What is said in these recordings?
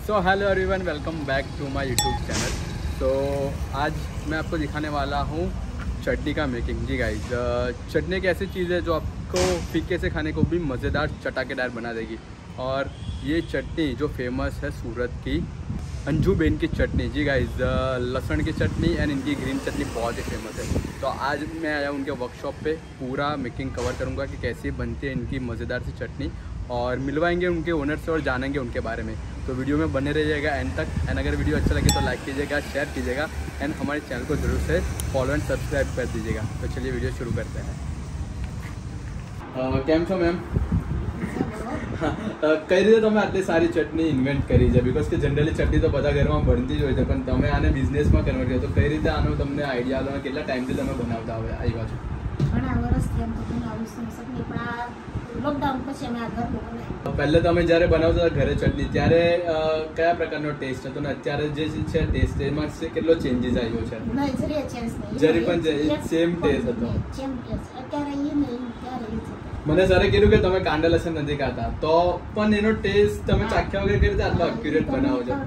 So hello everyone, welcome back to my YouTube channel. तो आज मैं आपको दिखाने वाला हूँ चटनी का मेकिंग। जी गाइस, चटनी एक ऐसी चीज़ है जो आपको फीके से खाने को भी मज़ेदार चटाकेदार बना देगी। और ये चटनी जो फेमस है सूरत की अंजू बेन की चटनी। जी गाइस, लहसुन की चटनी एंड इनकी ग्रीन चटनी बहुत ही फेमस है। तो आज मैं आया उनके वर्कशॉप पे, पूरा मेकिंग कवर करूँगा कि कैसे बनती है इनकी मज़ेदार सी चटनी, और मिलवाएंगे उनके ओनर से और जानेंगे उनके बारे में। तो वीडियो में बने रहिएगा एंड तक। एंड अगर वीडियो अच्छा लगे तो लाइक कीजिएगा, शेयर कीजिएगा एंड हमारे चैनल को जरूर से फॉलो एंड सब्सक्राइब कर दीजिएगा। तो चलिए वीडियो शुरू करते हैं। કેમ છો મેમ? કઈ રીતે તમે આટલી સારી ચટણી ઇન્વેન્ટ કરી છે? બીકોઝ કે જનરલી ચટણી તો બધા ઘરમાં બનતી જ હોય છે, પણ તમે આને બિઝનેસમાં કન્વર્ટ કર્યો, તો કઈ રીતે આનો તમને આઈડિયા આવ્યો? કેટલા ટાઈમથી તમે બનાવતા આવ્યા છો? ઘણા વર્ષથી એમ તો બનાવું છું ચટણી, પણ આ લોકડાઉન પછી અમે આ ઘરનું બનાવ્યું. પહેલે તમે જ્યારે બનાવતા હતા ઘરે ચટણી, ત્યારે કયા પ્રકારનો ટેસ્ટ હતો ને અત્યારે જે છે ટેસ્ટ એમાં કેટલો ચેન્જીસ આવ્યો છે? નહીં, જરી ચેન્જ નહીં, જરી પણ સેમ ટેસ્ટ હતો. સેમ ટેસ્ટ અત્યારે એ નહીં, ત્યારે એ છે. મને સરે કીધું કે તમે કાંદા લસણ નથી ખાતા, તો પણ એનો ટેસ્ટ તમે ચાખ્યા વગર કઈ રીતે આટલો એક્યુરેટ બનાવો છો?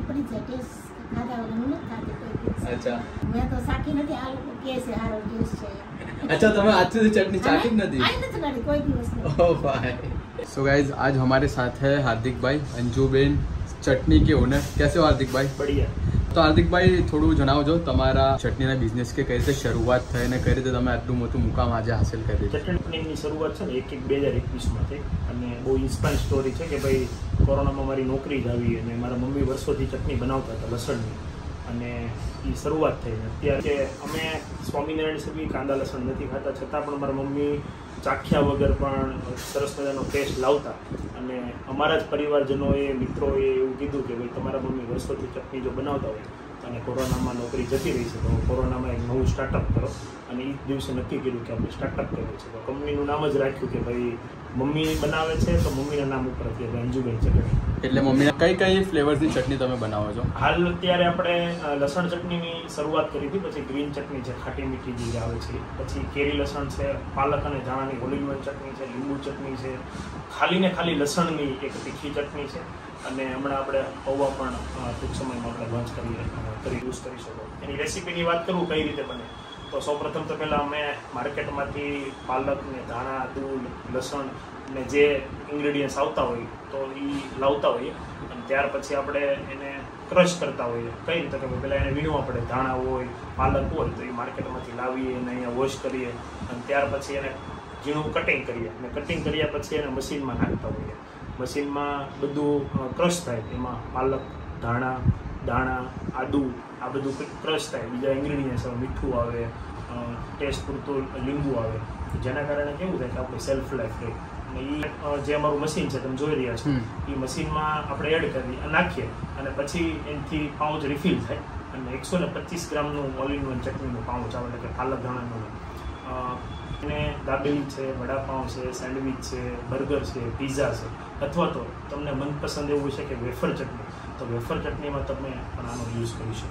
અચ્છા, મેં તો સાકી નથી. આ લોકો કહે છે સારો ટેસ્ટ છે. अच्छा, तो आज से चटनी चाटी नहीं? कोई दिवस नहीं। ओह भाई। सो गाइज, आज हमारे साथ है हार्दिक भाई, अंजू बेन चटनी के ओनर। कैसे हो हार्दिक भाई? बढ़िया। तो हार्दिक भाई, થોડું જણાવજો તમારા ચટણીના બિઝનેસ કે કઈ રીતે શરૂઆત થઈ અને કઈ રીતે તમે આટલું મોટું મુકામ આજે હાંસલ કરી? ચટણીની શરૂઆત છે ને 1/1/2021 માં થઈ, અને બહુ ઇન્સ્પાયર સ્ટોરી છે કે ભાઈ કોરોનામાં મારી નોકરી જ આવી અને મારા મમ્મી વર્ષોથી ચટણી બનાવતા હતા લસણની, અને એ શરૂઆત થઈ. અત્યારે અમે સ્વામિનારાયણ સભી કાંદા લસણ નથી ખાતા, છતાં પણ મારા મમ્મી ચાખ્યા વગર પણ સરસ મજાનો ટેસ્ટ લાવતા, અને અમારા જ પરિવારજનોએ મિત્રોએ એવું કીધું કે ભાઈ તમારા મમ્મી વર્ષોથી ચટણી જો બનાવતા હોય અને કોરોનામાં નોકરી જતી રહી છે, તો કોરોનામાં એક નવું સ્ટાર્ટઅપ કરો. અને એ દિવસે નક્કી કર્યું કે આપણે સ્ટાર્ટઅપ કરવું છે. તો કંપનીનું નામ જ રાખ્યું કે ભાઈ મમ્મી બનાવે છે તો મમ્મીના નામ ઉપર કે અંજુબેન ચટણી. એટલે મમ્મીના કઈ કઈ ફ્લેવર્સની ચટણી તમે બનાવો છો? હાલ અત્યારે આપણે લસણ ચટણીની શરૂઆત કરી હતી, પછી ગ્રીન ચટણી છે, ખાટી મીઠી જે આવે છે, પછી કેરી લસણ છે, પાલક અને ધાણાની ઓલ ઇન વન ચટણી છે, લીંબુ ચટણી છે, ખાલી ને ખાલી લસણની એક તીખી ચટણી છે, અને હમણાં આપણે પૌવા પણ ટૂંક સમયમાં આપણે લોન્ચ કરી યુઝ કરી શકો. એની રેસીપીની વાત કરું કઈ રીતે બને, તો સૌપ્રથમ તો પહેલાં અમે માર્કેટમાંથી પાલક ને ધાણા, આદુ, લસણ ને જે ઇન્ગ્રેડિયન્ટ્સ આવતા હોય તો એ લાવતા હોઈએ, અને ત્યાર પછી આપણે એને ક્રશ કરતા હોઈએ. કઈ રીતે કે પહેલાં એને વીણવા પડે. ધાણા હોય, પાલક હોય તો એ માર્કેટમાંથી લાવીએ અને અહીંયા વોશ કરીએ, અને ત્યાર પછી એને ઝીણું કટિંગ કરીએ, અને કટિંગ કર્યા પછી એને મશીનમાં નાખતા હોઈએ. મશીનમાં બધું ક્રશ થાય, એમાં પાલક, ધાણા, દાણા, આદુ આ બધું ક્રશ થાય. બીજા ઇન્ગ્રેડિયન્ટ્સ આવે, મીઠું આવે, ટેસ્ટ પૂરતું લીંબુ આવે, જેના કારણે કેવું થાય કે આપણે સેલ્ફ લાઈફ રહે. અને એ જે અમારું મશીન છે તમે જોઈ રહ્યા છો, એ મશીનમાં આપણે એડ કરી નાખીએ, અને પછી એનાથી પાઉચ રિફિલ થાય, અને 125 ગ્રામનું ઓલ ઇન વન ચટણીનું પાઉચ આવે, એટલે કે પાલક ધાણાનું. એને દાબેલી છે, વડાપાઉં છે, સેન્ડવિચ છે, બર્ગર છે, પિઝા છે, અથવા તો તમને મનપસંદ એવું છે કે વેફર ચટણી, તો વેફર ચટણીમાં તમે પણ આનો યુઝ કરી શકો.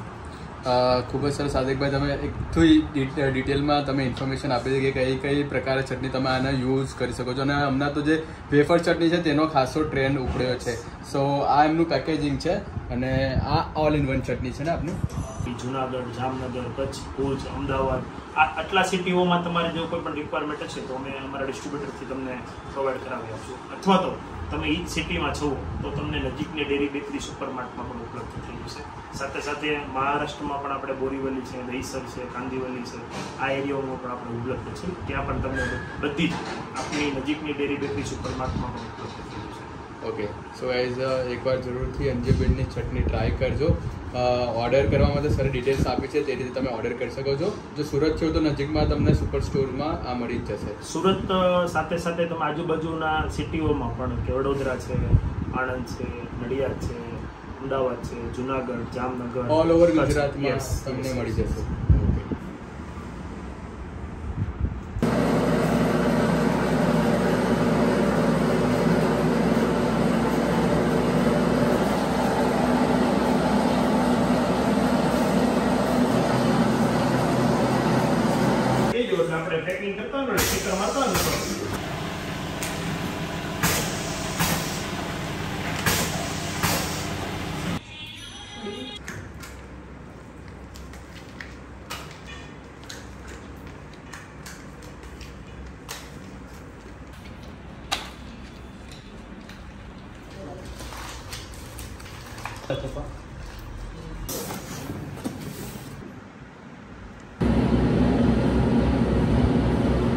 ખૂબ જ સરસ હાર્દિકભાઈ, તમે એક થોડી ડિટેલમાં તમે ઇન્ફોર્મેશન આપી છે કે કઈ કઈ પ્રકારે ચટણી તમે આને યુઝ કરી શકો છો. અને હમણાં તો જે વેફર ચટણી છે તેનો ખાસો ટ્રેન્ડ ઉપડ્યો છે. સો આ એમનું પેકેજિંગ છે, અને આ ઓલ ઇન વન ચટણી છે ને આપની? જુનાગઢ, જામનગર, કચ્છ, ભુજ, અમદાવાદ આટલા સિટીઓમાં તમારે જો કોઈ પણ રિક્વાયરમેન્ટ છે તો અમે અમારા ડિસ્ટ્રીબ્યુટરથી તમને પ્રોવાઈડ કરાવી આપશું. અથવા તો તમે એ જ સિટીમાં છો તો તમને નજીકની ડેરી બેકરી સુપરમાર્ટમાં પણ ઉપલબ્ધ થઈ જશે. સાથે સાથે મહારાષ્ટ્રમાં પણ આપણે બોરીવલી છે, દહીસર છે, કાંદીવલી છે, આ એરિયાઓમાં પણ આપણે ઉપલબ્ધ છે. ત્યાં પણ તમને બધી જ આપણી નજીકની ડેરી બેકરી સુપરમાર્ટમાં પણ ઉપલબ્ધ થઈ જશે. ઓકે, સો ગાઈઝ, એકવાર જરૂરથી અંજુબેનની ચટણી ટ્રાય કરજો. ઓર્ડર કરવા માટે સર ડિટેલ્સ આપી છે, તે રીતે તમે ઓર્ડર કરી શકો છો. જો સુરત છો તો નજીકમાં તમને સુપર સ્ટોરમાં આ મળી જ જશે. સુરત સાથે સાથે તમે આજુબાજુના સિટીઓમાં પણ કે વડોદરા છે, આણંદ છે, નડિયાદ છે, અમદાવાદ છે, જુનાગઢ, જામનગર, ઓલ ઓવર ગુજરાતમાં તમને મળી જશે. આપણે પેકિંગ કરતા હોય સ્ટીકર મારતા હોય. અથવા